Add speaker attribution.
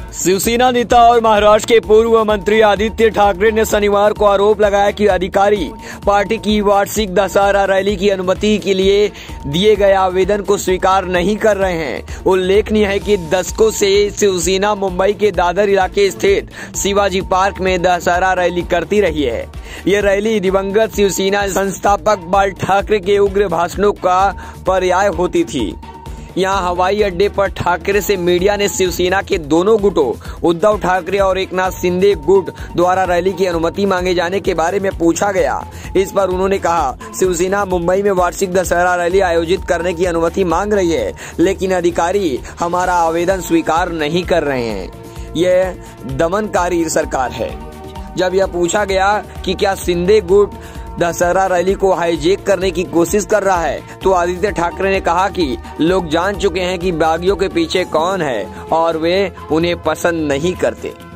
Speaker 1: शिवसेना नेता और महाराष्ट्र के पूर्व मंत्री आदित्य ठाकरे ने शनिवार को आरोप लगाया कि अधिकारी पार्टी की वार्षिक दशहरा रैली की अनुमति के लिए दिए गए आवेदन को स्वीकार नहीं कर रहे हैं। उल्लेखनीय है कि दशकों से शिवसेना मुंबई के दादर इलाके स्थित शिवाजी पार्क में दशहरा रैली करती रही है। ये रैली दिवंगत शिवसेना संस्थापक बाल ठाकरे के उग्र भाषणों का पर्याय होती थी। यहाँ हवाई अड्डे पर ठाकरे से मीडिया ने शिवसेना के दोनों गुटों उद्धव ठाकरे और एकनाथ शिंदे गुट द्वारा रैली की अनुमति मांगे जाने के बारे में पूछा गया। इस पर उन्होंने कहा, शिवसेना मुंबई में वार्षिक दशहरा रैली आयोजित करने की अनुमति मांग रही है, लेकिन अधिकारी हमारा आवेदन स्वीकार नहीं कर रहे हैं। यह दमनकारी सरकार है। जब यह पूछा गया कि क्या शिंदे गुट दशहरा रैली को हाईजैक करने की कोशिश कर रहा है, तो आदित्य ठाकरे ने कहा कि लोग जान चुके हैं कि बागियों के पीछे कौन है और वे उन्हें पसंद नहीं करते।